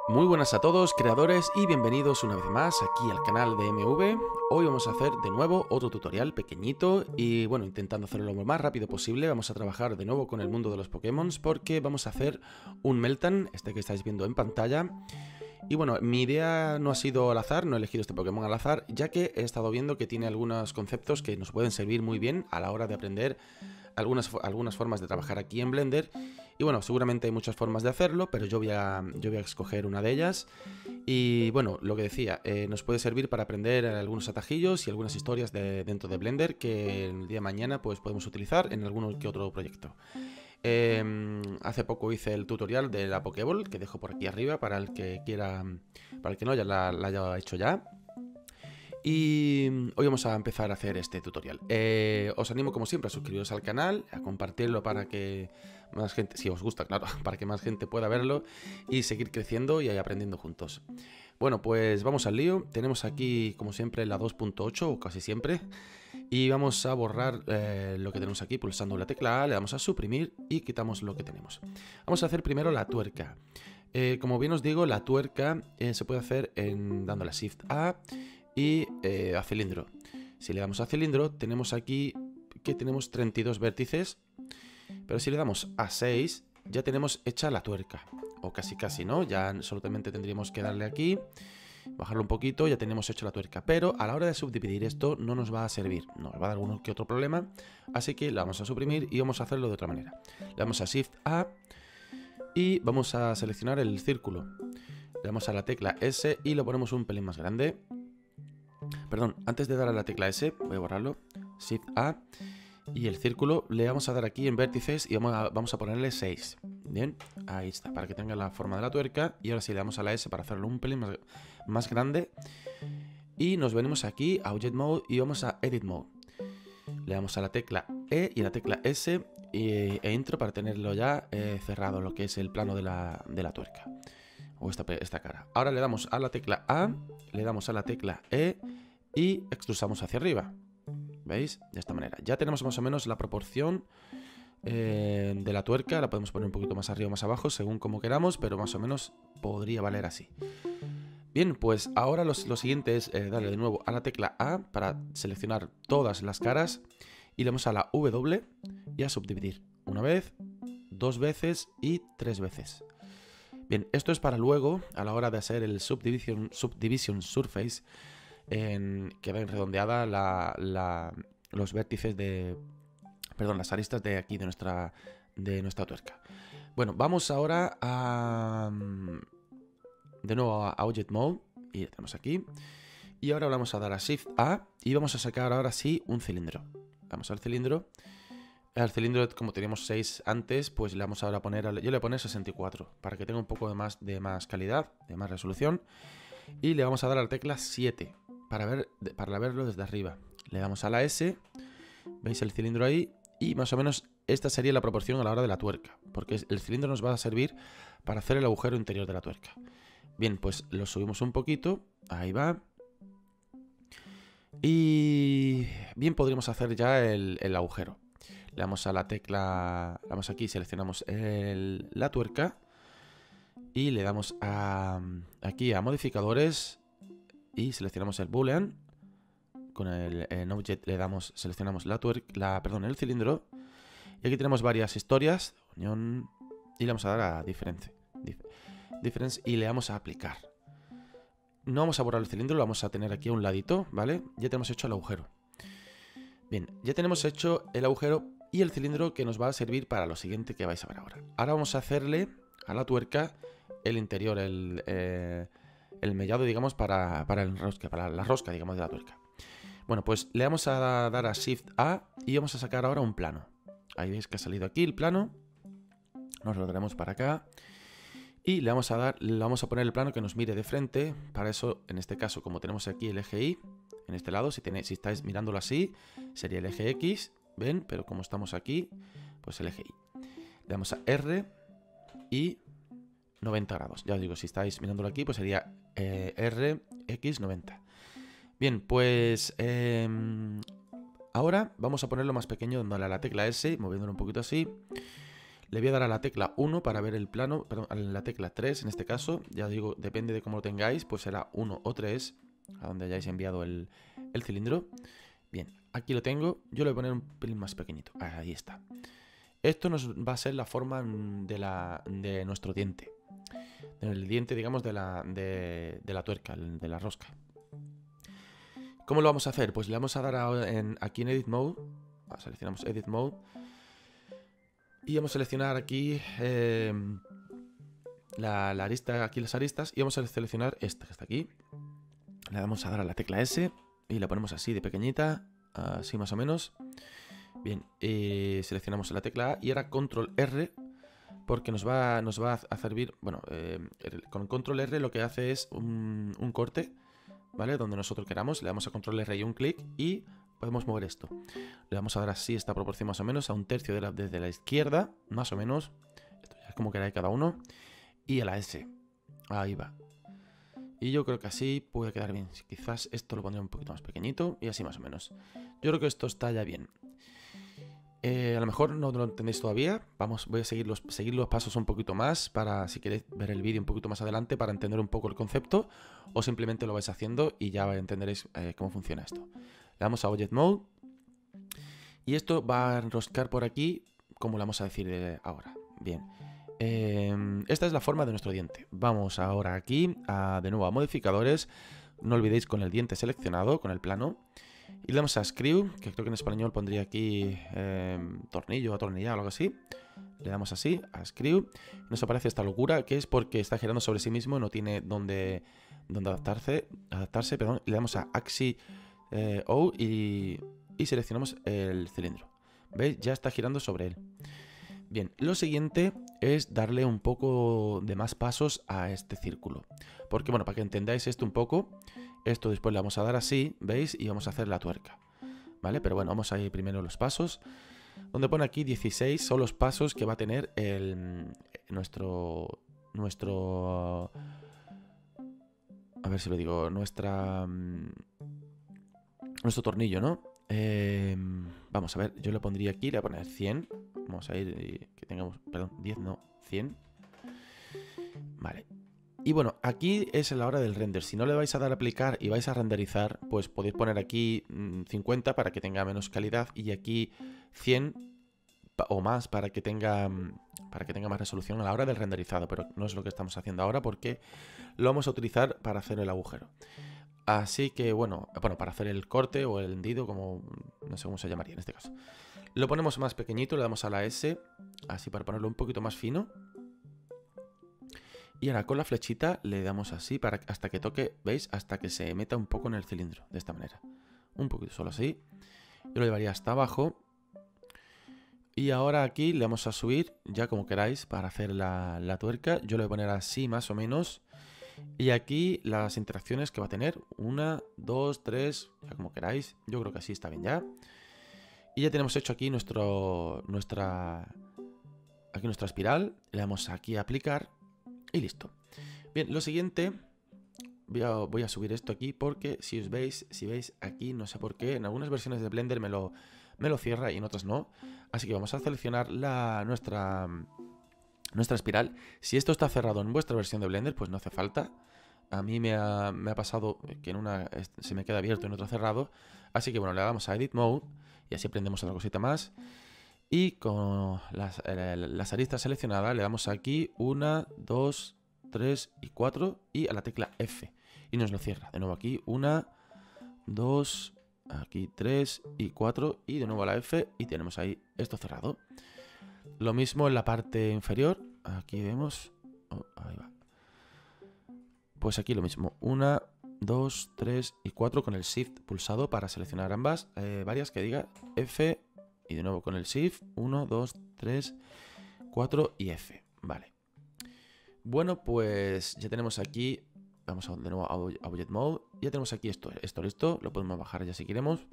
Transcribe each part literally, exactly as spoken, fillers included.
Muy buenas a todos, creadores, y bienvenidos una vez más aquí al canal de M V. Hoy vamos a hacer de nuevo otro tutorial pequeñito y bueno, intentando hacerlo lo más rápido posible. Vamos a trabajar de nuevo con el mundo de los Pokémon porque vamos a hacer un Meltan, este que estáis viendo en pantalla. Y bueno, mi idea no ha sido al azar, no he elegido este Pokémon al azar, ya que he estado viendo que tiene algunos conceptos que nos pueden servir muy bien a la hora de aprender algunas, algunas formas de trabajar aquí en Blender. Y bueno, seguramente hay muchas formas de hacerlo, pero yo voy a, yo voy a escoger una de ellas. Y bueno, lo que decía, eh, nos puede servir para aprender algunos atajillos y algunas historias de, dentro de Blender que el día de mañana pues, podemos utilizar en algún que otro proyecto. Eh, hace poco hice el tutorial de la Pokéball, que dejo por aquí arriba para el que quiera, para el que no ya la, la haya hecho ya. Y hoy vamos a empezar a hacer este tutorial. Eh, os animo como siempre a suscribiros al canal, a compartirlo para que más gente, si os gusta, claro, para que más gente pueda verlo y seguir creciendo y aprendiendo juntos. Bueno, pues vamos al lío. Tenemos aquí, como siempre, la dos punto ocho, o casi siempre. Y vamos a borrar eh, lo que tenemos aquí pulsando la tecla A, le damos a suprimir y quitamos lo que tenemos. Vamos a hacer primero la tuerca. Eh, como bien os digo, la tuerca eh, se puede hacer en, dándole a Shift A y eh, a cilindro. Si le damos a cilindro, tenemos aquí que tenemos treinta y dos vértices, pero si le damos a seis, ya tenemos hecha la tuerca, o casi casi, ¿no? Ya solamente tendríamos que darle aquí, bajarlo un poquito, ya tenemos hecho la tuerca. Pero a la hora de subdividir esto no nos va a servir, nos va a dar algún que otro problema, así que la vamos a suprimir y vamos a hacerlo de otra manera. Le damos a Shift A y vamos a seleccionar el círculo. Le damos a la tecla S y lo ponemos un pelín más grande. Perdón, antes de dar a la tecla S, voy a borrarlo, Shift A, y el círculo le vamos a dar aquí en vértices y vamos a, vamos a ponerle seis. Bien, ahí está, para que tenga la forma de la tuerca. Y ahora sí le damos a la S para hacerlo un pelín más, más grande. Y nos venimos aquí a Object Mode y vamos a Edit Mode. Le damos a la tecla E y la tecla S y, e Intro para tenerlo ya eh, cerrado, lo que es el plano de la, de la tuerca. O esta, esta cara. Ahora le damos a la tecla A, le damos a la tecla E y extrusamos hacia arriba. ¿Veis? De esta manera. Ya tenemos más o menos la proporción eh, de la tuerca. La podemos poner un poquito más arriba o más abajo, según como queramos, pero más o menos podría valer así. Bien, pues ahora lo, lo siguiente es eh, darle de nuevo a la tecla A para seleccionar todas las caras. Y le damos a la W y a subdividir. Una vez, dos veces y tres veces. Bien, esto es para luego, a la hora de hacer el Subdivision, subdivision Surface, en, que ven redondeada la, la, los vértices de... Perdón, las aristas de aquí, de nuestra, de nuestra tuerca. Bueno, vamos ahora a... De nuevo a Object Mode, y ya tenemos aquí. Y ahora vamos a dar a Shift A, y vamos a sacar ahora sí un cilindro. Vamos al cilindro. Al cilindro, como teníamos seis antes, pues le vamos ahora a poner, yo le voy a poner sesenta y cuatro, para que tenga un poco de más, de más calidad, de más resolución. Y le vamos a dar a la tecla siete, para, ver, para verlo desde arriba. Le damos a la S, veis el cilindro ahí, y más o menos esta sería la proporción a la hora de la tuerca, porque el cilindro nos va a servir para hacer el agujero interior de la tuerca. Bien, pues lo subimos un poquito, ahí va. Y bien, podríamos hacer ya el, el agujero. Le damos a la tecla, le damos aquí, seleccionamos el, la tuerca y le damos a, aquí a modificadores y seleccionamos el boolean. Con el en object le damos, seleccionamos la tuerca, la, perdón, el cilindro. Y aquí tenemos varias historias, unión, y le vamos a dar a difference, dif, difference y le damos a aplicar. No vamos a borrar el cilindro, lo vamos a tener aquí a un ladito, ¿vale? Ya tenemos hecho el agujero. Bien, ya tenemos hecho el agujero y el cilindro que nos va a servir para lo siguiente que vais a ver ahora. Ahora vamos a hacerle a la tuerca el interior, el, eh, el mellado, digamos, para, para, el rosca, para la rosca, digamos, de la tuerca. Bueno, pues le vamos a dar a Shift A y vamos a sacar ahora un plano. Ahí veis que ha salido aquí el plano. Nos lo traemos para acá. Y le vamos a dar, le vamos a poner el plano que nos mire de frente. Para eso, en este caso, como tenemos aquí el eje Y, en este lado, si, tenéis, si estáis mirándolo así, sería el eje X, ¿ven? Pero como estamos aquí, pues el eje Y. Le damos a R y noventa grados. Ya os digo, si estáis mirándolo aquí, pues sería eh, R, X, noventa. Bien, pues eh, ahora vamos a ponerlo más pequeño dándole a la tecla S, moviéndolo un poquito así. Le voy a dar a la tecla uno para ver el plano, perdón, a la tecla tres en este caso. Ya digo, depende de cómo lo tengáis, pues será uno o tres, a donde hayáis enviado el, el cilindro. Bien, aquí lo tengo. Yo le voy a poner un pelín más pequeñito. Ahí está. Esto nos va a ser la forma de, la, de nuestro diente. El diente, digamos, de la, de, de la tuerca, de la rosca. ¿Cómo lo vamos a hacer? Pues le vamos a dar a, en, aquí en Edit Mode. Seleccionamos Edit Mode. Y vamos a seleccionar aquí eh, la, la arista, aquí las aristas. Y vamos a seleccionar esta que está aquí. Le vamos a dar a la tecla S. Y la ponemos así de pequeñita. Así más o menos. Bien, eh, seleccionamos la tecla A. Y ahora Control R. Porque nos va, nos va a servir. Bueno, eh, con Control R lo que hace es un, un corte, ¿vale? Donde nosotros queramos. Le damos a Control R y un clic. Y podemos mover esto. Le vamos a dar así esta proporción más o menos a un tercio de la, desde la izquierda, más o menos. Esto ya es como queráis cada uno. Y a la S. Ahí va. Y yo creo que así puede quedar bien. Quizás esto lo pondré un poquito más pequeñito y así más o menos. Yo creo que esto está ya bien. Eh, a lo mejor no lo entendéis todavía. Vamos, voy a seguir los, seguir los pasos un poquito más para, si queréis ver el vídeo un poquito más adelante, para entender un poco el concepto. O simplemente lo vais haciendo y ya entenderéis eh, cómo funciona esto. Le damos a Object Mode. Y esto va a enroscar por aquí, como le vamos a decir de ahora. Bien. Eh, esta es la forma de nuestro diente. Vamos ahora aquí, a, de nuevo a modificadores. No olvidéis con el diente seleccionado, con el plano. Y le damos a Screw, que creo que en español pondría aquí eh, tornillo, atornillar o algo así. Le damos así, a Screw. Nos aparece esta locura, que es porque está girando sobre sí mismo, no tiene donde, donde adaptarse, adaptarse perdón. Le damos a Axi eh, O y... y seleccionamos el cilindro. ¿Veis? Ya está girando sobre él. Bien, lo siguiente es darle un poco de más pasos a este círculo. Porque, bueno, para que entendáis esto un poco, esto después le vamos a dar así, ¿veis? Y vamos a hacer la tuerca. ¿Vale? Pero bueno, vamos a ir primero los pasos. Donde pone aquí dieciséis son los pasos que va a tener el, nuestro... Nuestro... A ver si lo digo, nuestra... Nuestro tornillo, ¿no? Eh, vamos a ver, yo le pondría aquí, le voy a poner cien. Vamos a ir, que tengamos, perdón, diez, no, cien. Vale. Y bueno, aquí es la hora del render. Si no le vais a dar a aplicar y vais a renderizar, pues podéis poner aquí cincuenta para que tenga menos calidad y aquí cien o más para que tenga para que tenga más resolución a la hora del renderizado. Pero no es lo que estamos haciendo ahora porque lo vamos a utilizar para hacer el agujero. Así que bueno, bueno, para hacer el corte o el hendido, como no sé cómo se llamaría en este caso. Lo ponemos más pequeñito, le damos a la S, así para ponerlo un poquito más fino. Y ahora con la flechita le damos así para hasta que toque, ¿veis? Hasta que se meta un poco en el cilindro, de esta manera. Un poquito, solo así. Yo lo llevaría hasta abajo. Y ahora aquí le vamos a subir, ya como queráis, para hacer la, la tuerca. Yo le voy a poner así más o menos. Y aquí las interacciones que va a tener, una, dos, tres, ya como queráis. Yo creo que así está bien ya. Y ya tenemos hecho aquí nuestro, nuestra, aquí nuestra espiral. Le damos aquí a aplicar y listo. Bien, lo siguiente, voy a, voy a subir esto aquí porque si os veis, si veis aquí, no sé por qué, en algunas versiones de Blender me lo, me lo cierra y en otras no. Así que vamos a seleccionar la, nuestra... Nuestra espiral. Si esto está cerrado en vuestra versión de Blender, pues no hace falta. A mí me ha, me ha pasado que en una se me queda abierto y en otra cerrado. Así que bueno, le damos a Edit Mode y así aprendemos otra cosita más. Y con las, eh, las aristas seleccionadas le damos aquí una, dos, tres y cuatro y a la tecla F. Y nos lo cierra. De nuevo aquí una, dos, aquí tres y cuatro y de nuevo a la F y tenemos ahí esto cerrado. Lo mismo en la parte inferior. Aquí vemos. Oh, ahí va. Pues aquí lo mismo. Una, dos, tres y cuatro con el Shift pulsado para seleccionar ambas. Eh, varias que diga F. Y de nuevo con el Shift. uno, dos, tres, cuatro y F. Vale. Bueno, pues ya tenemos aquí. Vamos a, de nuevo a Object Mode. Ya tenemos aquí esto, esto listo. Lo podemos bajar ya si queremos.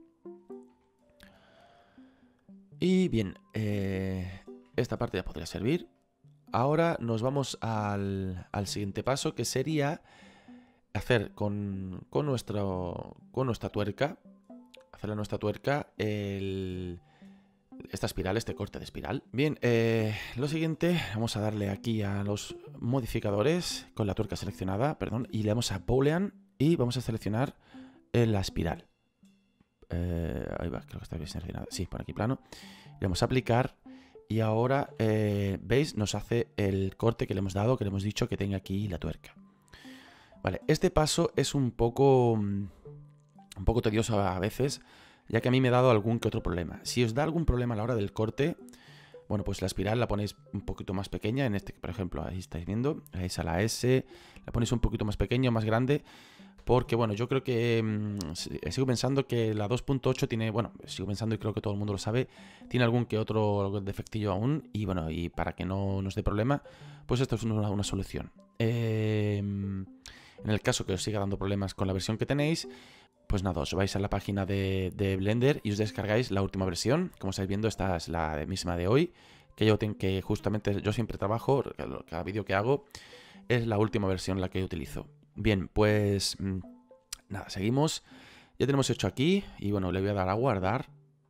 Y bien. Eh... Esta parte ya podría servir. Ahora nos vamos al, al siguiente paso, que sería hacer con, con, nuestro, con nuestra tuerca, hacerle a nuestra tuerca el, esta espiral, este corte de espiral. Bien, eh, lo siguiente, vamos a darle aquí a los modificadores con la tuerca seleccionada, perdón, y le damos a Boolean y vamos a seleccionar eh, la espiral. Eh, ahí va, creo que está bien seleccionada. Sí, por aquí plano. Le vamos a aplicar y ahora, eh, ¿veis? Nos hace el corte que le hemos dado, que le hemos dicho que tenga aquí la tuerca. Vale, este paso es un poco, un poco tedioso a veces, ya que a mí me ha dado algún que otro problema. Si os da algún problema a la hora del corte, bueno, pues la espiral la ponéis un poquito más pequeña. En este, por ejemplo, ahí estáis viendo, le dais a la S, la ponéis un poquito más pequeña, más grande, porque, bueno, yo creo que mmm, sigo pensando que la dos punto ocho tiene, bueno, sigo pensando y creo que todo el mundo lo sabe, tiene algún que otro defectillo aún, y bueno, y para que no nos dé problema, pues esto es una, una solución. Eh, en el caso que os siga dando problemas con la versión que tenéis, pues nada, os vais a la página de, de Blender y os descargáis la última versión. Como estáis viendo, esta es la misma de hoy, que yo tengo que justamente yo siempre trabajo, cada vídeo que hago es la última versión la que yo utilizo. Bien, pues nada, seguimos. Ya tenemos hecho aquí y bueno, le voy a dar a guardar.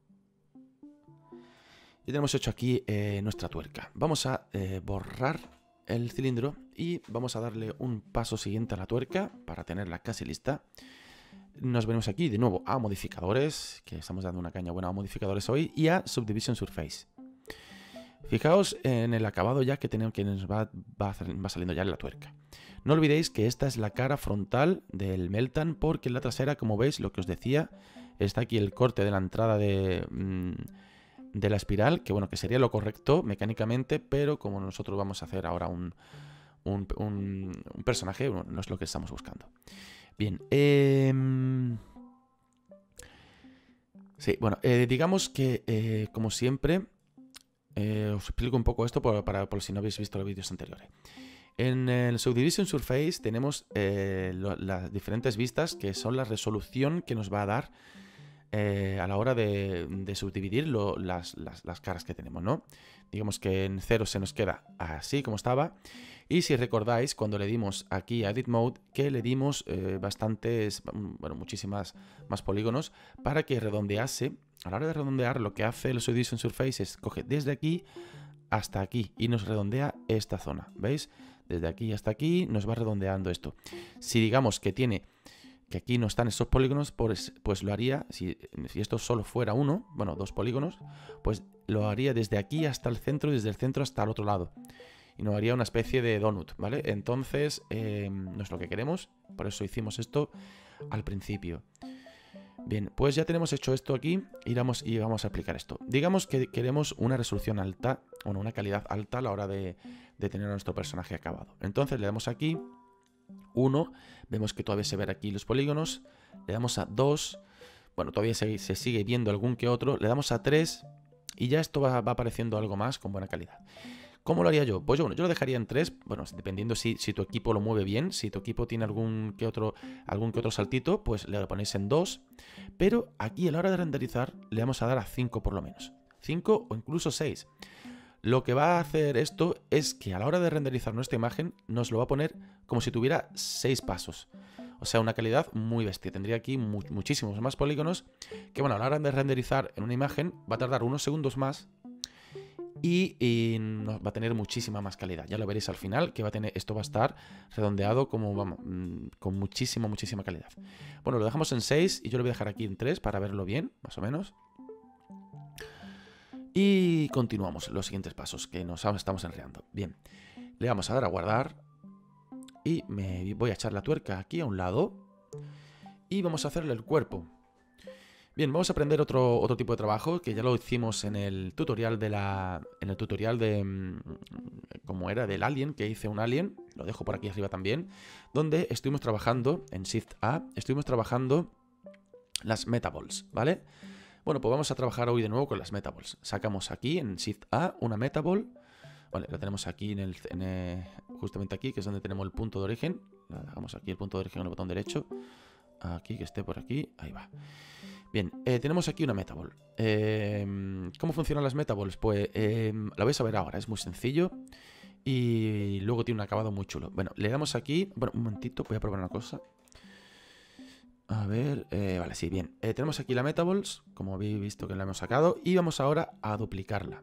Ya tenemos hecho aquí eh, nuestra tuerca. Vamos a eh, borrar el cilindro y vamos a darle un paso siguiente a la tuerca para tenerla casi lista. Nos venimos aquí de nuevo a modificadores, que estamos dando una caña buena a modificadores hoy, y a Subdivision Surface. Fijaos en el acabado ya que, tenemos, que nos va, va, va saliendo ya en la tuerca. No olvidéis que esta es la cara frontal del Meltan, porque en la trasera, como veis, lo que os decía, está aquí el corte de la entrada de, de la espiral, que bueno, que sería lo correcto mecánicamente, pero como nosotros vamos a hacer ahora un, un, un, un personaje, no es lo que estamos buscando. Bien, eh... sí, bueno, eh, digamos que, eh, como siempre, eh, os explico un poco esto por, para, por si no habéis visto los vídeos anteriores. En el Subdivision Surface tenemos eh, lo, las diferentes vistas, que son la resolución que nos va a dar eh, a la hora de, de subdividir lo, las, las, las caras que tenemos, ¿no? Digamos que en cero se nos queda así como estaba. Y si recordáis, cuando le dimos aquí a Edit Mode, que le dimos eh, bastantes, bueno, muchísimas más polígonos para que redondease. A la hora de redondear, lo que hace el Subdivision Surface es coge desde aquí hasta aquí y nos redondea esta zona, ¿veis? Desde aquí hasta aquí nos va redondeando esto. Si digamos que tiene, que aquí no están esos polígonos, pues, pues lo haría, si, si esto solo fuera uno, bueno, dos polígonos, pues lo haría desde aquí hasta el centro y desde el centro hasta el otro lado. Y nos haría una especie de donut, ¿vale? Entonces, eh, no es lo que queremos, por eso hicimos esto al principio. Bien, pues ya tenemos hecho esto aquí y vamos, y vamos a aplicar esto. Digamos que queremos una resolución alta, bueno, una calidad alta a la hora de, de tener a nuestro personaje acabado. Entonces le damos aquí uno, vemos que todavía se ven aquí los polígonos, le damos a dos, bueno, todavía se, se sigue viendo algún que otro, le damos a tres y ya esto va, va apareciendo algo más con buena calidad. ¿Cómo lo haría yo? Pues yo, bueno, yo lo dejaría en tres, bueno, dependiendo si, si tu equipo lo mueve bien, si tu equipo tiene algún que otro, algún que otro saltito, pues le lo ponéis en dos, pero aquí a la hora de renderizar le vamos a dar a cinco por lo menos, cinco o incluso seis. Lo que va a hacer esto es que a la hora de renderizar nuestra imagen nos lo va a poner como si tuviera seis pasos. O sea, una calidad muy bestia. Tendría aquí mu muchísimos más polígonos que, bueno, a la hora de renderizar en una imagen va a tardar unos segundos más. Y, y nos va a tener muchísima más calidad. Ya lo veréis al final, que va a tener, esto va a estar redondeado como, vamos, con muchísima, muchísima calidad. Bueno, lo dejamos en seis y yo lo voy a dejar aquí en tres para verlo bien, más o menos. Y continuamos los siguientes pasos, que nos estamos enredando. Bien, le vamos a dar a guardar y me voy a echar la tuerca aquí a un lado y vamos a hacerle el cuerpo. Bien, vamos a aprender otro, otro tipo de trabajo que ya lo hicimos en el tutorial de la. En el tutorial de. Como era del alien, que hice un alien. Lo dejo por aquí arriba también. Donde estuvimos trabajando, en Shift A, estuvimos trabajando las Metaballs, ¿vale? Bueno, pues vamos a trabajar hoy de nuevo con las Metaballs. Sacamos aquí en Shift A una Metaball. Vale, la tenemos aquí en el, en el. Justamente aquí, que es donde tenemos el punto de origen. La dejamos aquí el punto de origen en el botón derecho. Aquí, que esté por aquí. Ahí va. Bien, eh, tenemos aquí una Metaball. Eh, ¿Cómo funcionan las Metaballs? Pues eh, la vais a ver ahora, es muy sencillo. Y luego tiene un acabado muy chulo. Bueno, le damos aquí. Bueno, un momentito, voy a probar una cosa. A ver, eh, vale, sí, bien. Eh, tenemos aquí la Metaballs, como habéis visto que la hemos sacado, y vamos ahora a duplicarla.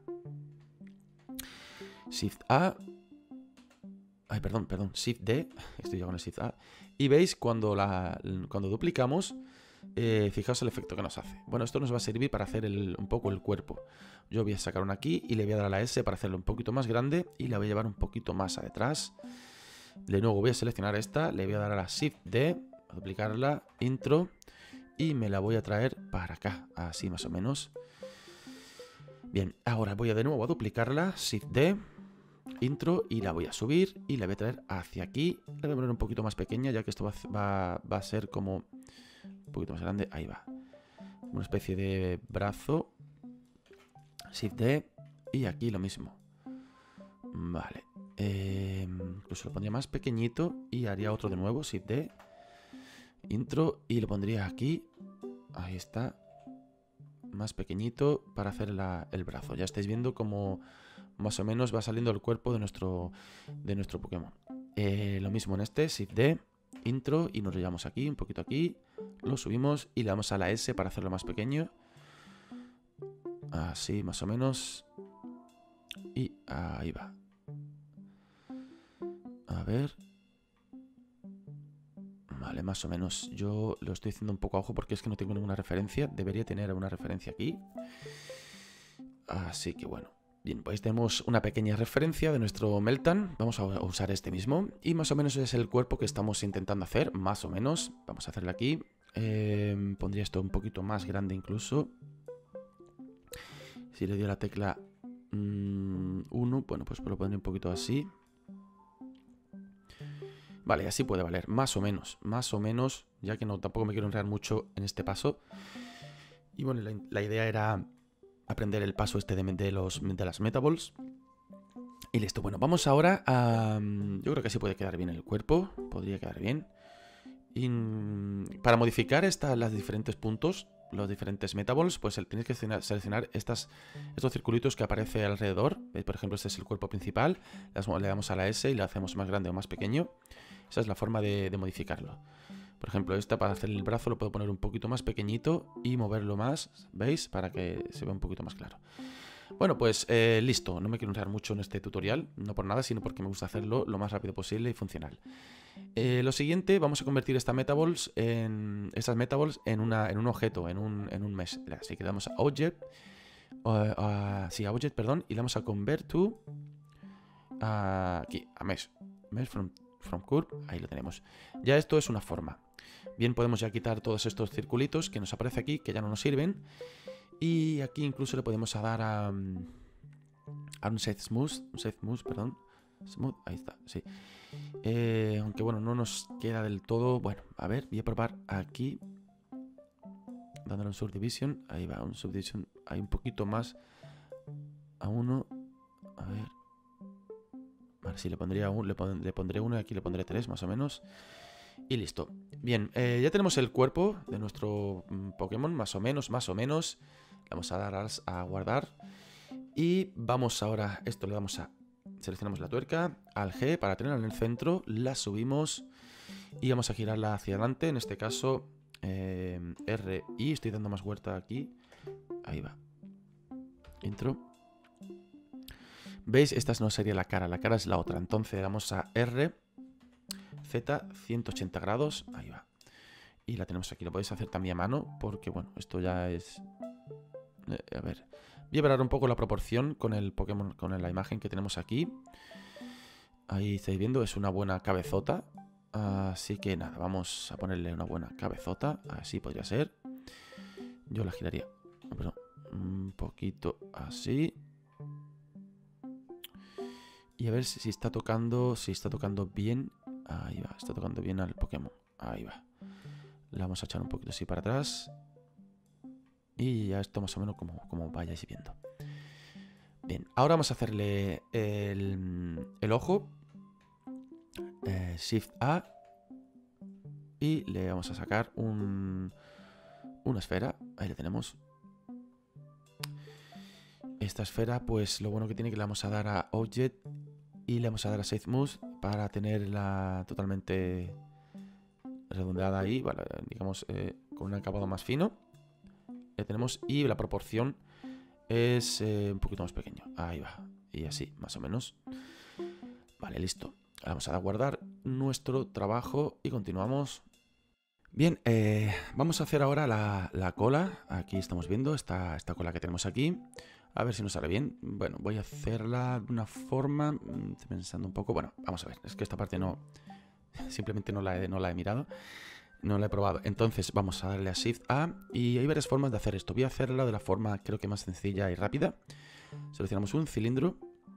Shift A. Ay, perdón, perdón, Shift D. Estoy ya con el Shift A. Y veis cuando, la, cuando duplicamos, eh, fijaos el efecto que nos hace. Bueno, esto nos va a servir para hacer el, un poco el cuerpo. Yo voy a sacar una aquí y le voy a dar a la S para hacerlo un poquito más grande y la voy a llevar un poquito más a detrás. De nuevo voy a seleccionar esta, le voy a dar a la Shift D, a duplicarla, intro, y me la voy a traer para acá, así más o menos. Bien, ahora voy a de nuevo a duplicarla, Shift D, intro, y la voy a subir y la voy a traer hacia aquí. La voy a poner un poquito más pequeña, ya que esto va, va, va a ser como un poquito más grande. Ahí va. Una especie de brazo. Shift D, y aquí lo mismo. Vale. Eh, incluso lo pondría más pequeñito y haría otro de nuevo, Shift D, intro, y lo pondría aquí. Ahí está. Más pequeñito para hacer la, el brazo. Ya estáis viendo cómo más o menos va saliendo el cuerpo de nuestro, de nuestro Pokémon. Eh, lo mismo en este, Shift D, intro, y nos lo llevamos aquí, un poquito aquí. Lo subimos y le damos a la S para hacerlo más pequeño. Así, más o menos. Y ahí va. A ver. Vale, más o menos. Yo lo estoy haciendo un poco a ojo porque es que no tengo ninguna referencia. Debería tener una referencia aquí. Así que bueno. Bien, pues tenemos una pequeña referencia de nuestro Meltan. Vamos a usar este mismo. Y más o menos es el cuerpo que estamos intentando hacer. Más o menos. Vamos a hacerlo aquí. Eh, pondría esto un poquito más grande incluso. Si le doy a la tecla uno, mmm, bueno, pues lo pondré un poquito así. Vale, así puede valer, más o menos, más o menos, ya que no tampoco me quiero enredar mucho en este paso. Y bueno, la, la idea era aprender el paso este de, de, los, de las Metaballs. Y listo, bueno, vamos ahora a... Yo creo que así puede quedar bien el cuerpo, podría quedar bien. Y para modificar estas, los diferentes puntos, los diferentes Metaballs, pues tenéis que seleccionar estas, estos circulitos que aparece alrededor. ¿Veis? Por ejemplo, este es el cuerpo principal, le damos a la S y le hacemos más grande o más pequeño. Esa es la forma de, de modificarlo. Por ejemplo, esta para hacer el brazo lo puedo poner un poquito más pequeñito y moverlo más, ¿veis? Para que se vea un poquito más claro. Bueno, pues eh, listo, no me quiero entrar mucho en este tutorial, no por nada, sino porque me gusta hacerlo lo más rápido posible y funcional. Eh, lo siguiente, vamos a convertir esta Metaballs en, estas Metaballs en, una, en un objeto, en un, en un mesh. Así que le damos a Object, uh, uh, sí, a Object, perdón, y le vamos a Convert to, uh, aquí, a Mesh, Mesh from, from Curve, ahí lo tenemos. Ya esto es una forma. Bien, podemos ya quitar todos estos circulitos que nos aparece aquí, que ya no nos sirven. Y aquí incluso le podemos dar a, a un Set Smooth, un Set Smooth, perdón. Smooth, ahí está, sí. Eh, aunque bueno, no nos queda del todo. Bueno, a ver, voy a probar aquí. Dándole un Subdivision. Ahí va, un Subdivision. Hay un poquito más. A uno. A ver. Vale, sí, le pondría un, le, pon, le pondré uno y aquí le pondré tres, más o menos. Y listo. Bien, eh, ya tenemos el cuerpo de nuestro mm, Pokémon, más o menos, más o menos. Le vamos a dar a, a guardar. Y vamos ahora, esto le damos a... Seleccionamos la tuerca, al G para tenerla en el centro, la subimos y vamos a girarla hacia adelante. En este caso, eh, R, I, estoy dando más vuelta aquí. Ahí va. Intro. ¿Veis? Esta no sería la cara, la cara es la otra. Entonces le damos a R, Z, ciento ochenta grados. Ahí va. Y la tenemos aquí. Lo podéis hacer también a mano porque, bueno, esto ya es... Eh, a ver... Voy a parar un poco la proporción con el Pokémon, con la imagen que tenemos aquí. Ahí estáis viendo, es una buena cabezota. Así que nada, vamos a ponerle una buena cabezota. Así podría ser. Yo la giraría, perdón, un poquito así. Y a ver si, si está tocando, si está tocando bien. Ahí va, está tocando bien al Pokémon. Ahí va. La vamos a echar un poquito así para atrás. Y ya esto más o menos como, como vayáis viendo. Bien, ahora vamos a hacerle el, el ojo. Eh, Shift A. Y le vamos a sacar un, una esfera. Ahí le tenemos. Esta esfera, pues lo bueno que tiene que le vamos a dar a Object. Y le vamos a dar a Set Smooth para tenerla totalmente redondeada ahí, vale, digamos eh, con un acabado más fino. Ya tenemos, y la proporción es eh, un poquito más pequeño. Ahí va, y así, más o menos. Vale, listo. Ahora vamos a guardar nuestro trabajo y continuamos. Bien, eh, vamos a hacer ahora la, la cola. Aquí estamos viendo esta, esta cola que tenemos aquí. A ver si nos sale bien. Bueno, voy a hacerla de una forma, estoy pensando un poco. Bueno, vamos a ver, es que esta parte no, simplemente no la he, no la he mirado, no la he probado. Entonces vamos a darle a Shift A y hay varias formas de hacer esto. Voy a hacerla de la forma creo que más sencilla y rápida. Seleccionamos un cilindro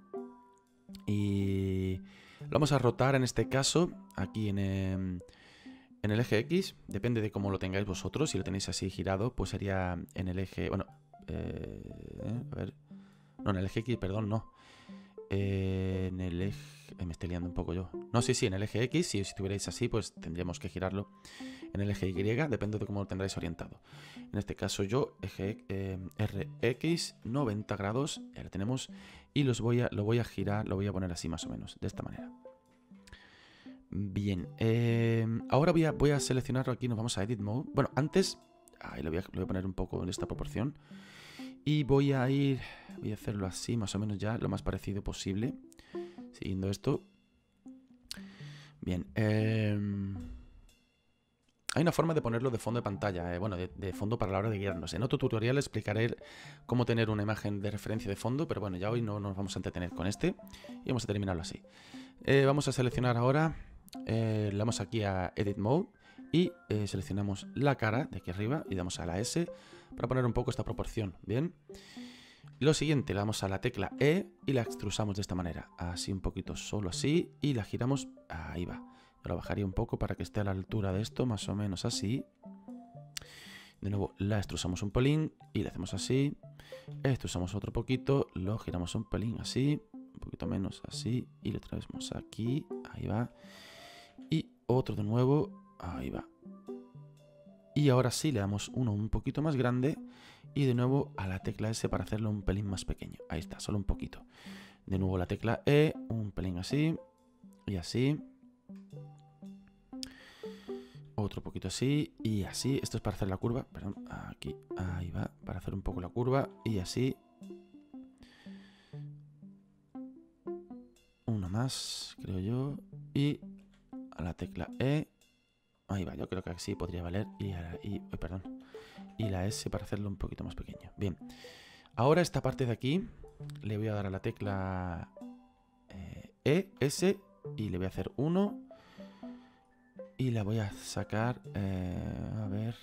y lo vamos a rotar en este caso aquí en, en el eje X. Depende de cómo lo tengáis vosotros. Si lo tenéis así girado, pues sería en el eje... Bueno, eh, a ver... No, en el eje X, perdón, no. Eh, en el eje... Eh, me estoy liando un poco yo. No, sí, sí, en el eje X. Si estuvierais así, pues tendríamos que girarlo en el eje Y. Depende de cómo lo tendráis orientado. En este caso yo, eje eh, R X, noventa grados. Ya lo tenemos. Y los voy a, lo voy a girar, lo voy a poner así más o menos, de esta manera. Bien, eh, ahora voy a, voy a seleccionarlo aquí, nos vamos a Edit Mode. Bueno, antes, ahí lo voy, a, lo voy a poner un poco en esta proporción. Y voy a ir, voy a hacerlo así, más o menos ya, lo más parecido posible. Siguiendo esto. Bien, eh, hay una forma de ponerlo de fondo de pantalla, eh, bueno, de, de fondo para la hora de guiarnos. En otro tutorial explicaré cómo tener una imagen de referencia de fondo, pero bueno, ya hoy no nos vamos a entretener con este. Y vamos a terminarlo así. Eh, vamos a seleccionar ahora... Eh, le damos aquí a Edit Mode y eh, seleccionamos la cara de aquí arriba y damos a la S para poner un poco esta proporción. Bien. Lo siguiente, le damos a la tecla E y la extrusamos de esta manera. Así un poquito, solo así, y la giramos. Ahí va. Yo la bajaría un poco para que esté a la altura de esto, más o menos así. De nuevo la extrusamos un pelín y le hacemos así. Extrusamos otro poquito, lo giramos un pelín así, un poquito menos así, y lo traemos aquí. Ahí va. Y otro de nuevo, ahí va. Y ahora sí le damos uno un poquito más grande y de nuevo a la tecla S para hacerlo un pelín más pequeño. Ahí está, solo un poquito. De nuevo la tecla E, un pelín así y así. Otro poquito así y así. Esto es para hacer la curva, perdón, aquí, ahí va, para hacer un poco la curva y así. Uno más, creo yo, y... a la tecla E, ahí va, yo creo que así podría valer, y, a, y, oh, perdón, y la S para hacerlo un poquito más pequeño. Bien, ahora esta parte de aquí le voy a dar a la tecla eh, E, S, y le voy a hacer uno, y la voy a sacar, eh, a ver,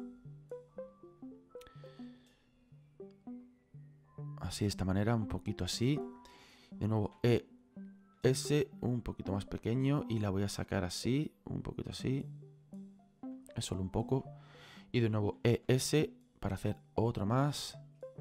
así de esta manera, un poquito así, de nuevo E, S, un poquito más pequeño y la voy a sacar así, un poquito así, es solo un poco, y de nuevo E S para hacer otro más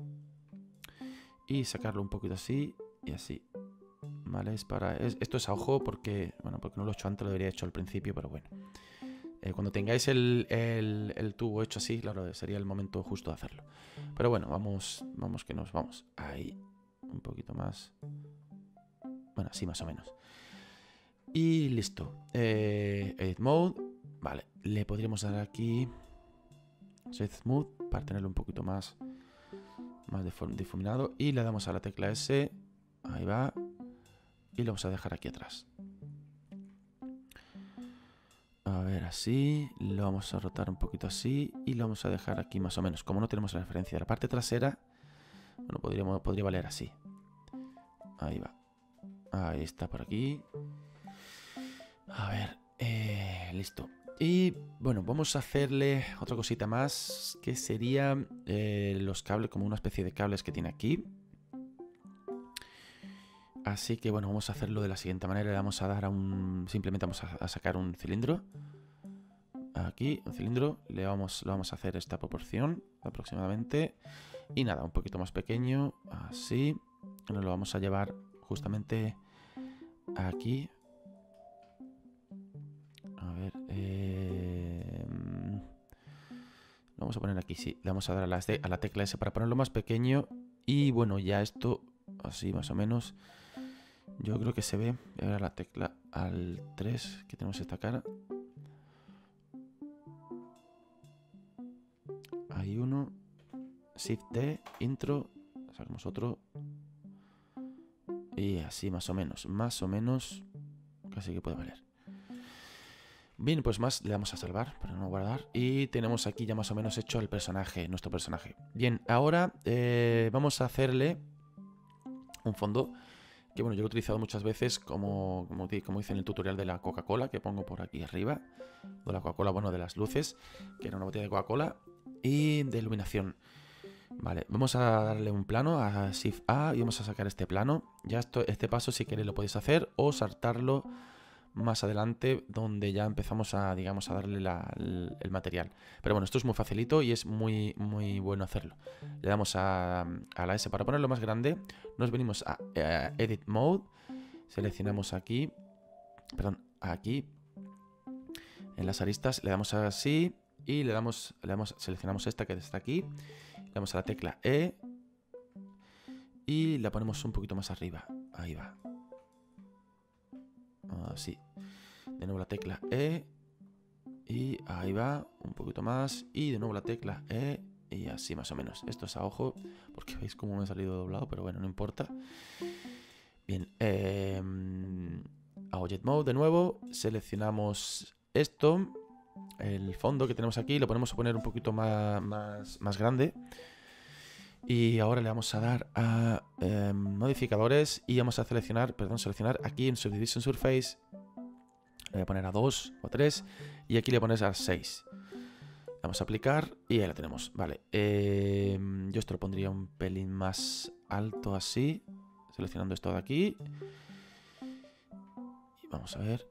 y sacarlo un poquito así y así, vale, es para, es, esto es a ojo porque, bueno, porque no lo he hecho antes, lo habría hecho al principio, pero bueno, eh, cuando tengáis el, el, el tubo hecho así, claro, sería el momento justo de hacerlo, pero bueno, vamos, vamos que nos vamos, ahí, un poquito más. Bueno, así más o menos. Y listo. Eh, Edit Mode. Vale. Le podríamos dar aquí Shade Smooth para tenerlo un poquito más, más difuminado. Y le damos a la tecla S. Ahí va. Y lo vamos a dejar aquí atrás. A ver, así. Lo vamos a rotar un poquito así. Y lo vamos a dejar aquí más o menos. Como no tenemos la referencia de la parte trasera, bueno, podríamos, podría valer así. Ahí va. Ahí está por aquí. A ver, eh, listo. Y bueno, vamos a hacerle otra cosita más, que sería eh, los cables, como una especie de cables que tiene aquí. Así que bueno, vamos a hacerlo de la siguiente manera. Le vamos a dar a un... Simplemente vamos a, a sacar un cilindro. Aquí, un cilindro. Le vamos, lo vamos a hacer esta proporción aproximadamente. Y nada, un poquito más pequeño. Así. Nos lo vamos a llevar justamente aquí. A ver, eh, lo vamos a poner aquí, sí. Le vamos a dar a la, a la tecla S para ponerlo más pequeño. Y bueno, ya esto, así más o menos, yo creo que se ve. Voy a dar la tecla al tres, que tenemos esta cara. Hay uno. Shift D, intro. Sacamos otro. Y así más o menos. Más o menos. Casi que puede valer. Bien, pues más le damos a salvar para no guardar. Y tenemos aquí ya más o menos hecho el personaje, nuestro personaje. Bien, ahora eh, vamos a hacerle un fondo que, bueno, yo lo he utilizado muchas veces como, como, como hice en el tutorial de la Coca-Cola, que pongo por aquí arriba. De la Coca-Cola, bueno, de las luces, que era una botella de Coca-Cola. Y de iluminación. Vale, vamos a darle un plano a Shift A y vamos a sacar este plano. Ya esto, este paso, si queréis, lo podéis hacer o saltarlo más adelante, donde ya empezamos a, digamos, a darle la, el, el material. Pero bueno, esto es muy facilito y es muy, muy bueno hacerlo. Le damos a, a la S para ponerlo más grande. Nos venimos a, a Edit Mode. Seleccionamos aquí. Perdón, aquí. En las aristas le damos así. Y le damos, le damos, seleccionamos esta que está aquí. Le damos a la tecla E. Y la ponemos un poquito más arriba. Ahí va. Así. De nuevo la tecla E. Y ahí va. Un poquito más. Y de nuevo la tecla E. Y así más o menos. Esto es a ojo. Porque veis cómo me ha salido doblado. Pero bueno, no importa. Bien. Eh, a Object Mode de nuevo. Seleccionamos esto. El fondo que tenemos aquí. Lo ponemos a poner un poquito más, más, más grande. Y ahora le vamos a dar a eh, modificadores y vamos a seleccionar, perdón, seleccionar aquí en Subdivision Surface. Le voy a poner a dos o a tres y aquí le pones a seis. Vamos a aplicar y ahí la tenemos. Vale, eh, yo esto lo pondría un pelín más alto así, seleccionando esto de aquí. Y vamos a ver.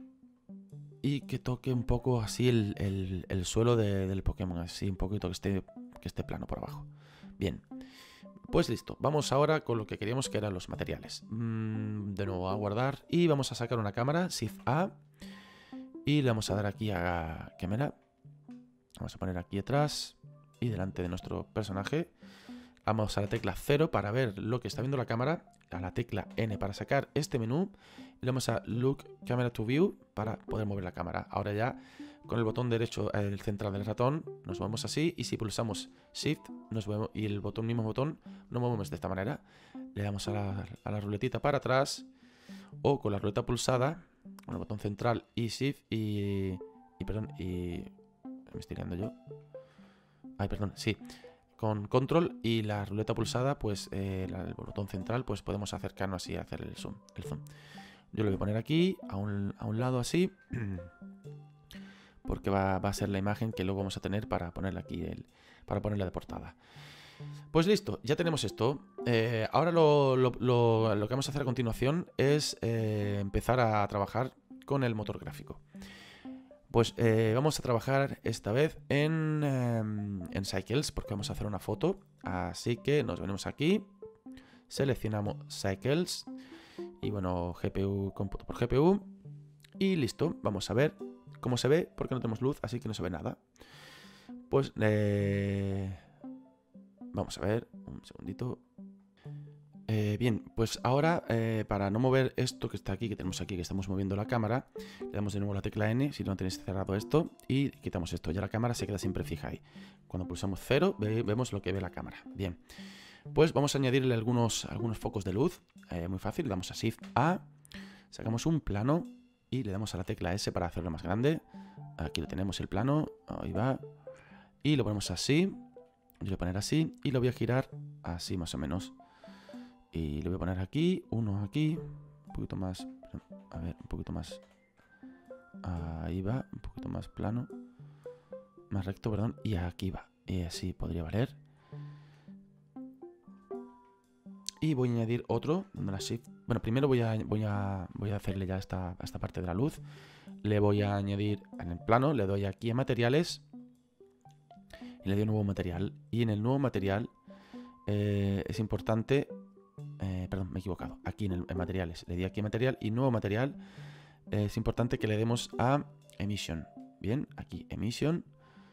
Y que toque un poco así el, el, el suelo de, del Pokémon, así un poquito que esté, que esté plano por abajo. Bien, pues listo. Vamos ahora con lo que queríamos, que eran los materiales. Mm, de nuevo a guardar y vamos a sacar una cámara, Shift A. Y le vamos a dar aquí a cámara. Vamos a poner aquí atrás y delante de nuestro personaje. Vamos a la tecla cero para ver lo que está viendo la cámara. A la tecla N para sacar este menú. Y le vamos a Look Camera to View para poder mover la cámara. Ahora ya con el botón derecho, el central del ratón, nos movemos así. Y si pulsamos Shift nos movemos, y el botón mismo botón, nos movemos de esta manera. Le damos a la, a la ruletita para atrás. O con la ruleta pulsada, con el botón central y Shift y... y perdón, y... me estoy liando yo. Ay, perdón, sí. Con control y la ruleta pulsada, pues eh, la, el botón central, pues podemos acercarnos así a hacer el zoom, el zoom. Yo lo voy a poner aquí, a un, a un lado así, porque va, va a ser la imagen que luego vamos a tener para ponerla aquí, el, para ponerla de portada. Pues listo, ya tenemos esto. Eh, ahora lo, lo, lo, lo que vamos a hacer a continuación es eh, empezar a trabajar con el motor gráfico. Pues eh, vamos a trabajar esta vez en, eh, en Cycles, porque vamos a hacer una foto. Así que nos venimos aquí, seleccionamos Cycles y bueno, G P U, cómputo por G P U. Y listo, vamos a ver cómo se ve, porque no tenemos luz, así que no se ve nada. Pues eh, vamos a ver, un segundito. Eh, bien, pues ahora eh, para no mover esto que está aquí, que tenemos aquí, que estamos moviendo la cámara, le damos de nuevo la tecla N, si no tenéis cerrado esto, y quitamos esto. Ya la cámara se queda siempre fija ahí. Cuando pulsamos cero, ve, vemos lo que ve la cámara. Bien, pues vamos a añadirle algunos, algunos focos de luz. Eh, muy fácil, le damos a Shift A, sacamos un plano y le damos a la tecla S para hacerlo más grande. Aquí lo tenemos el plano, ahí va. Y lo ponemos así, yo voy a poner así, y lo voy a girar así más o menos. Y le voy a poner aquí, uno aquí, un poquito más, a ver, un poquito más, ahí va, un poquito más plano, más recto, perdón, y aquí va, y así podría valer. Y voy a añadir otro, dando la Shift, bueno, primero voy a, voy a, voy a hacerle ya esta, esta parte de la luz, le voy a añadir en el plano, le doy aquí a materiales, y le doy un nuevo material, y en el nuevo material eh, es importante... Eh, perdón, me he equivocado. Aquí en, el, en materiales. Le di aquí a material y nuevo material. Eh, es importante que le demos a emission. Bien, aquí emission.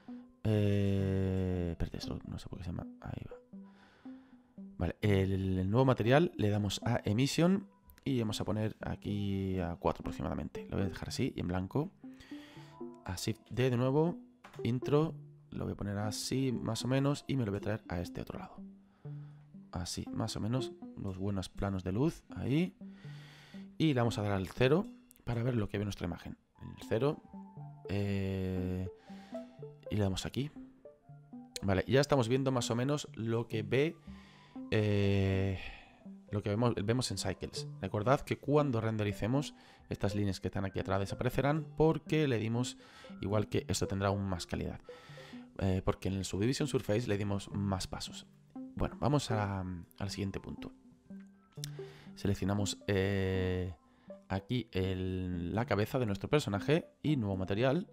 Eh, espérate, esto no sé por qué se llama. Ahí va. Vale, el, el nuevo material le damos a emission y vamos a poner aquí a cuatro aproximadamente. Lo voy a dejar así y en blanco. A Shift D de nuevo. Intro. lo voy a poner así, más o menos, y me lo voy a traer a este otro lado. Así, más o menos, los buenos planos de luz, ahí. Y le vamos a dar al cero para ver lo que ve nuestra imagen. El cero. Eh, y le damos aquí. Vale, ya estamos viendo más o menos lo que ve... Eh, lo que vemos, vemos en Cycles. Recordad que cuando rendericemos, estas líneas que están aquí atrás desaparecerán porque le dimos, igual que esto tendrá aún más calidad. Eh, porque en el Subdivision Surface le dimos más pasos. Bueno, vamos a, al siguiente punto. Seleccionamos eh, aquí el, la cabeza de nuestro personaje y nuevo material.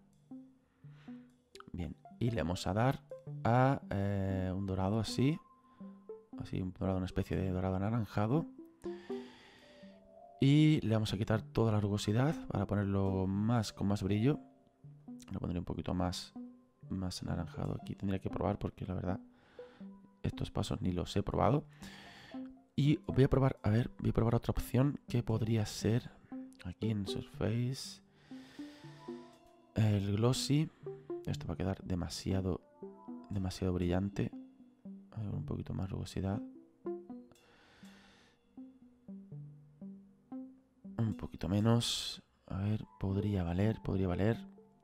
Bien, y le vamos a dar a eh, un dorado así. Así, un dorado, una especie de dorado anaranjado. Y le vamos a quitar toda la rugosidad para ponerlo más con más brillo. Lo pondré un poquito más, más anaranjado aquí. Tendría que probar porque la verdad estos pasos ni los he probado. Y voy a probar, a ver, voy a probar otra opción que podría ser aquí en Surface. El glossy. Esto va a quedar demasiado, demasiado brillante. A ver, un poquito más rugosidad. Un poquito menos. A ver, podría valer, podría valer.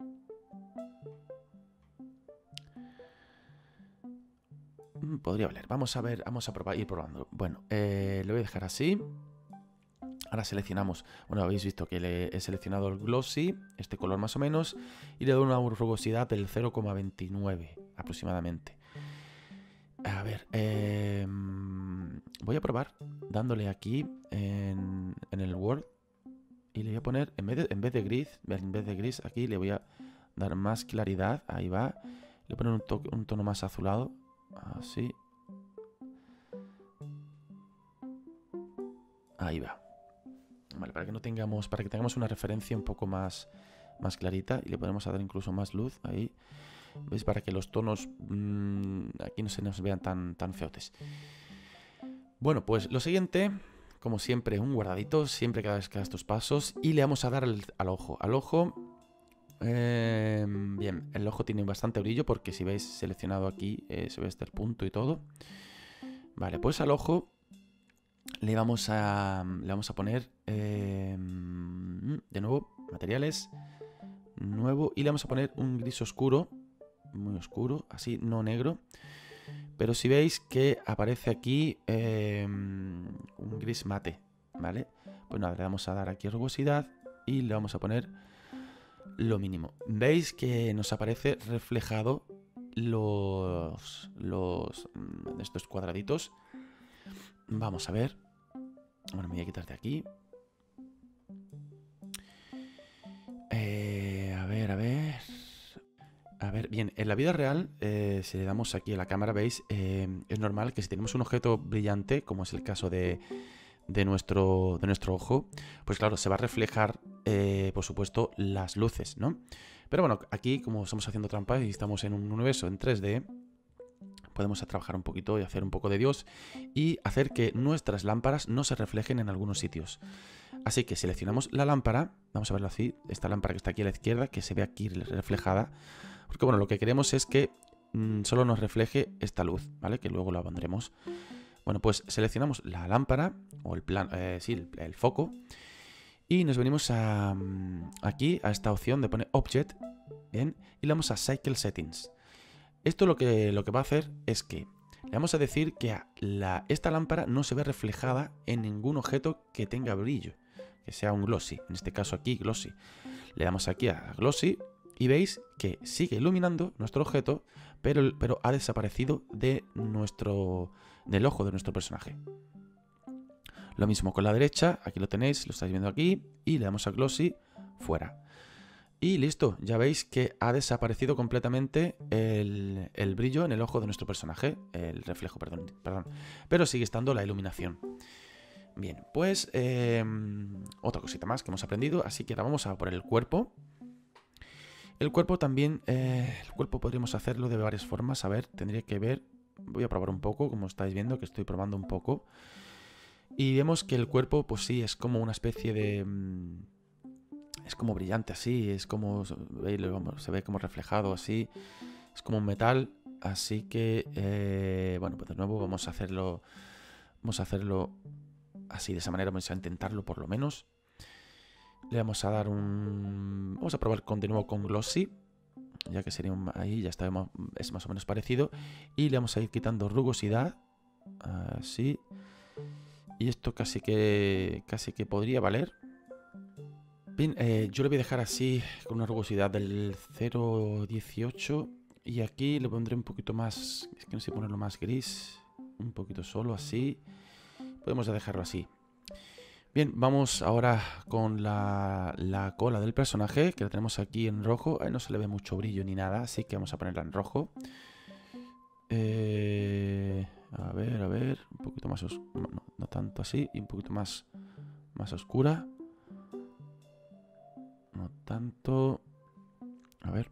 Podría valer. Vamos a ver, vamos a probar, ir probando. Bueno, eh, lo voy a dejar así. Ahora seleccionamos, bueno, habéis visto que le he seleccionado el glossy, este color más o menos, y le doy una rugosidad del cero coma veintinueve aproximadamente. A ver, eh, voy a probar dándole aquí en, en el World y le voy a poner, en vez de, en vez de gris, en vez de gris aquí le voy a dar más claridad, ahí va. Le voy a poner un, to un tono más azulado, así. Ahí va. Vale, para que no tengamos, para que tengamos una referencia un poco más, más clarita y le podemos dar incluso más luz ahí. ¿Veis? Para que los tonos mmm, aquí no se nos vean tan, tan feotes. Bueno, pues lo siguiente, como siempre, un guardadito, siempre cada vez que hagas estos pasos. Y le vamos a dar al, al ojo. Al ojo, eh, bien, el ojo tiene bastante brillo porque si veis seleccionado aquí, eh, se ve este el punto y todo. Vale, pues al ojo le vamos a, le vamos a poner, eh, de nuevo, materiales, nuevo, y le vamos a poner un gris oscuro. Muy oscuro, así, no negro. Pero si veis que aparece aquí eh, un gris mate, ¿vale? Pues nada, le vamos a dar aquí rugosidad y le vamos a poner lo mínimo. Veis que nos aparece reflejado los, los estos cuadraditos. Vamos a ver. Bueno, me voy a quitar de aquí. Eh, a ver, a ver... A ver, bien, en la vida real, eh, si le damos aquí a la cámara, veis, eh, es normal que si tenemos un objeto brillante, como es el caso de, de, nuestro, de nuestro ojo, pues claro, se va a reflejar, eh, por supuesto, las luces, ¿no? Pero bueno, aquí, como estamos haciendo trampas y estamos en un universo en tres D, podemos trabajar un poquito y hacer un poco de Dios y hacer que nuestras lámparas no se reflejen en algunos sitios. Así que seleccionamos la lámpara, vamos a verlo así, esta lámpara que está aquí a la izquierda, que se ve aquí reflejada. Porque bueno, lo que queremos es que mmm, solo nos refleje esta luz, ¿vale? Que luego la pondremos. Bueno, pues seleccionamos la lámpara, o el plan, eh, sí, el, el foco. Y nos venimos a, aquí a esta opción de poner Object, ¿bien? Y le vamos a Cycle Settings. Esto lo que, lo que va a hacer es que le vamos a decir que a la, esta lámpara no se ve reflejada en ningún objeto que tenga brillo, que sea un glossy. En este caso aquí, glossy. Le damos aquí a glossy. Y veis que sigue iluminando nuestro objeto, pero, pero ha desaparecido de nuestro, del ojo de nuestro personaje. Lo mismo con la derecha, aquí lo tenéis, lo estáis viendo aquí, y le damos a Glossy, fuera. Y listo, ya veis que ha desaparecido completamente el, el brillo en el ojo de nuestro personaje, el reflejo, perdón, perdón, pero sigue estando la iluminación. Bien, pues eh, otra cosita más que hemos aprendido, así que ahora vamos a por el cuerpo. El cuerpo también, eh, el cuerpo podríamos hacerlo de varias formas. A ver, tendría que ver, voy a probar un poco, como estáis viendo que estoy probando un poco. Y vemos que el cuerpo, pues sí, es como una especie de... Es como brillante así, es como... Se ve como reflejado así. Es como un metal, así que, eh, bueno, pues de nuevo vamos a hacerlo, vamos a hacerlo así, de esa manera, vamos a intentarlo por lo menos. Le vamos a dar un... Vamos a probar con, de nuevo con Glossy, ya que sería un... Ahí ya está, es más o menos parecido. Y le vamos a ir quitando rugosidad, así. Y esto casi que, casi que podría valer. Bien, eh, yo le voy a dejar así, con una rugosidad del cero coma dieciocho. Y aquí le pondré un poquito más, es que no sé ponerlo más gris. Un poquito solo, así. Podemos dejarlo así. Bien, vamos ahora con la, la cola del personaje, que la tenemos aquí en rojo. Ahí no se le ve mucho brillo ni nada, así que vamos a ponerla en rojo. Eh, a ver, a ver, un poquito más oscura, no, no, no tanto así, y un poquito más, más oscura. No tanto. A ver.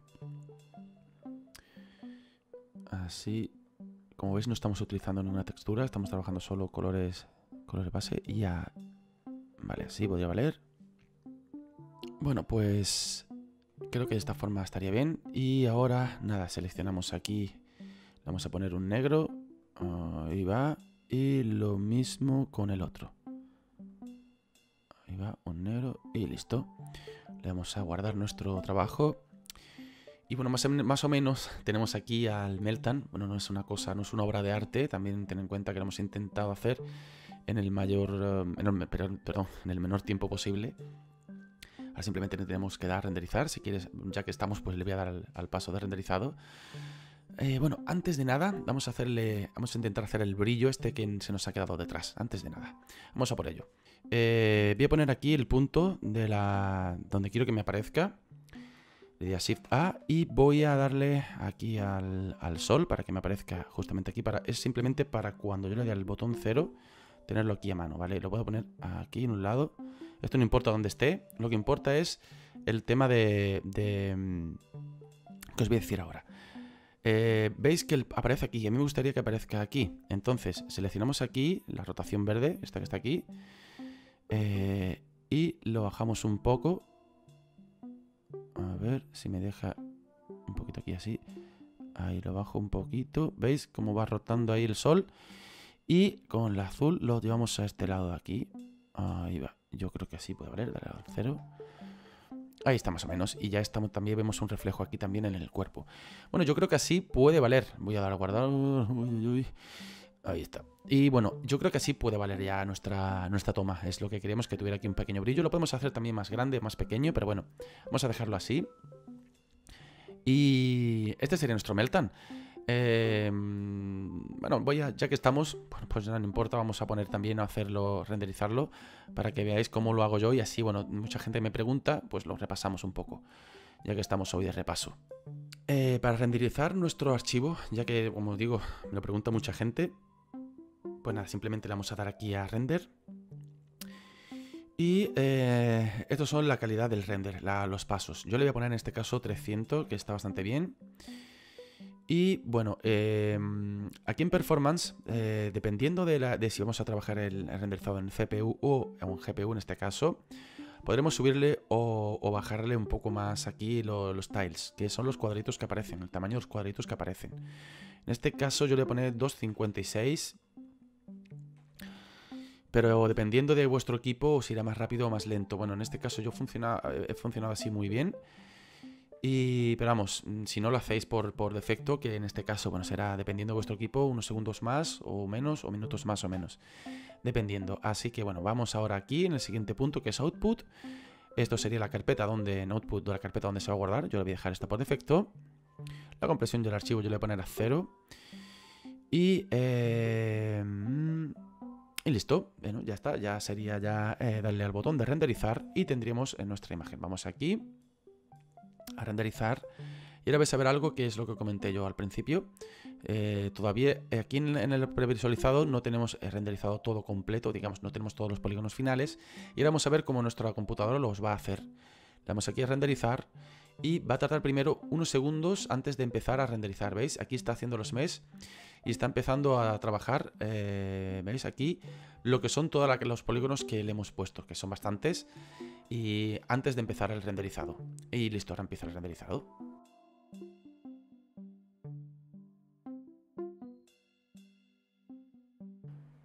Así. Como veis, no estamos utilizando ninguna textura, estamos trabajando solo colores, colores base y ya... Vale, así podría valer. Bueno, pues creo que de esta forma estaría bien. Y ahora, nada, seleccionamos aquí. Vamos a poner un negro. Ahí va. Y lo mismo con el otro. Ahí va, un negro y listo. Le vamos a guardar nuestro trabajo. Y bueno, más, más o menos tenemos aquí al Meltan. Bueno, no es una cosa, no es una obra de arte. También ten en cuenta que lo hemos intentado hacer en el mayor, uh, en el, perdón, en el menor tiempo posible. Ahora simplemente le tenemos que dar a renderizar. Si quieres, ya que estamos, pues le voy a dar al, al paso de renderizado. Eh, bueno, antes de nada, vamos a hacerle, vamos a intentar hacer el brillo este que se nos ha quedado detrás. Antes de nada, vamos a por ello. Eh, voy a poner aquí el punto de la, donde quiero que me aparezca. Le doy a Shift A y voy a darle aquí al, al sol para que me aparezca justamente aquí. Para, es simplemente para cuando yo le dé al botón cero, tenerlo aquí a mano, ¿vale? Lo voy a poner aquí en un lado. Esto no importa dónde esté, lo que importa es el tema de... de ¿qué os voy a decir ahora? Eh, Veis que el, aparece aquí y a mí me gustaría que aparezca aquí. Entonces seleccionamos aquí la rotación verde, esta que está aquí, eh, y lo bajamos un poco. A ver si me deja un poquito aquí así. Ahí lo bajo un poquito. ¿Veis cómo va rotando ahí el sol? Y con el azul lo llevamos a este lado de aquí. Ahí va. Yo creo que así puede valer. Dale al cero. Ahí está más o menos. Y ya estamos, también vemos un reflejo aquí también en el cuerpo. Bueno, yo creo que así puede valer. Voy a dar a guardar. Uy, uy, uy. Ahí está. Y bueno, yo creo que así puede valer ya nuestra, nuestra toma. Es lo que queríamos, que tuviera aquí un pequeño brillo. Lo podemos hacer también más grande, más pequeño, pero bueno, vamos a dejarlo así. Y este sería nuestro Meltan. Eh, bueno, voy a, ya que estamos, bueno, pues no importa, vamos a poner también a hacerlo, renderizarlo, para que veáis cómo lo hago yo. Y así, bueno, mucha gente me pregunta, pues lo repasamos un poco, ya que estamos hoy de repaso. Eh, para renderizar nuestro archivo, ya que, como os digo, me lo pregunta mucha gente, pues nada, simplemente le vamos a dar aquí a render. Y eh, estos son la calidad del render, la, los pasos. Yo le voy a poner en este caso trescientos, que está bastante bien. Y bueno, eh, aquí en Performance, eh, dependiendo de, la, de si vamos a trabajar el, el renderizado en C P U o en G P U en este caso, podremos subirle o, o bajarle un poco más aquí lo, los tiles, que son los cuadritos que aparecen, el tamaño de los cuadritos que aparecen. En este caso yo le voy a poner doscientos cincuenta y seis. Pero dependiendo de vuestro equipo os irá más rápido o más lento. Bueno, en este caso yo funciona, he funcionado así muy bien. Y, pero vamos, si no lo hacéis por, por defecto, que en este caso, bueno, será dependiendo de vuestro equipo, unos segundos más o menos, o minutos más o menos, dependiendo. Así que bueno, vamos ahora aquí en el siguiente punto, que es Output. Esto sería la carpeta donde, en Output, la carpeta donde se va a guardar. Yo le voy a dejar esta por defecto. La compresión del archivo yo le voy a poner a cero. Y... Eh, Y listo, bueno, ya está, ya sería ya eh, darle al botón de renderizar y tendríamos en nuestra imagen. Vamos aquí a renderizar y ahora vais a ver algo que es lo que comenté yo al principio. Eh, todavía aquí en, en el previsualizado no tenemos renderizado todo completo, digamos, no tenemos todos los polígonos finales y ahora vamos a ver cómo nuestra computadora los va a hacer. Le damos aquí a renderizar y va a tardar primero unos segundos antes de empezar a renderizar, ¿veis? Aquí está haciendo los mesh y está empezando a trabajar, eh, ¿veis? Aquí lo que son todos los polígonos que le hemos puesto, que son bastantes, y antes de empezar el renderizado. Y listo, ahora empieza el renderizado.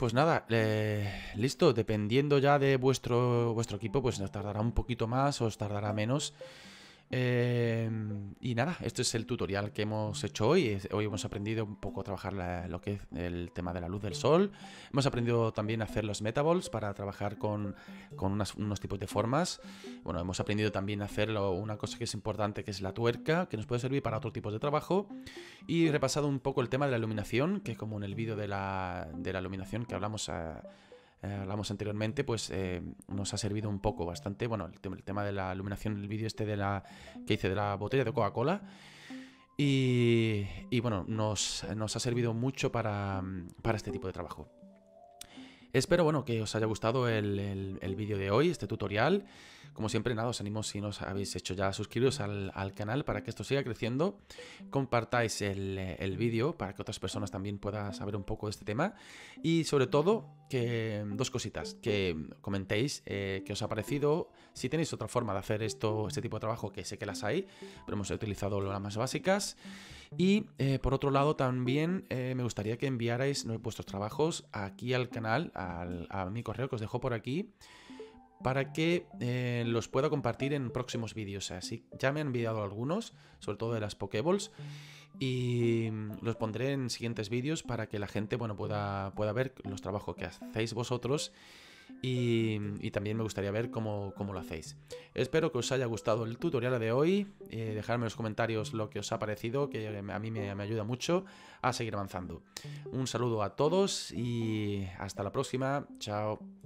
pues nada, eh, listo, dependiendo ya de vuestro, vuestro equipo, pues nos tardará un poquito más o os tardará menos. Eh, y nada, este es el tutorial que hemos hecho hoy. Hoy hemos aprendido un poco a trabajar la, lo que es el tema de la luz del sol. Hemos aprendido también a hacer los metaballs para trabajar con, con unas, unos tipos de formas. Bueno, hemos aprendido también a hacer lo, una cosa que es importante, que es la tuerca, que nos puede servir para otros tipos de trabajo. Y he repasado un poco el tema de la iluminación, que como en el vídeo de la, de la iluminación que hablamos a... Eh, hablamos anteriormente, pues eh, nos ha servido un poco, bastante, bueno, el, tema, el tema de la iluminación, el vídeo este de la que hice de la botella de Coca-Cola. Y, y bueno, nos, nos ha servido mucho para, para este tipo de trabajo. Espero, bueno, que os haya gustado el, el, el vídeo de hoy, este tutorial. Como siempre, nada, os animo, si no os habéis hecho ya, a suscribiros al, al canal para que esto siga creciendo. Compartáis el, el vídeo para que otras personas también puedan saber un poco de este tema. Y sobre todo, que dos cositas, que comentéis eh, qué os ha parecido, si tenéis otra forma de hacer esto, este tipo de trabajo, que sé que las hay, pero hemos utilizado las más básicas. Y eh, por otro lado también eh, me gustaría que enviarais vuestros trabajos aquí al canal, al, a mi correo que os dejo por aquí, para que eh, los pueda compartir en próximos vídeos. Así ya me han enviado algunos, sobre todo de las Pokéballs, y los pondré en siguientes vídeos para que la gente, bueno, pueda, pueda ver los trabajos que hacéis vosotros. Y, y también me gustaría ver cómo, cómo lo hacéis. Espero que os haya gustado el tutorial de hoy. Eh, dejadme en los comentarios lo que os ha parecido, que a mí me, me ayuda mucho a seguir avanzando. Un saludo a todos y hasta la próxima. Chao.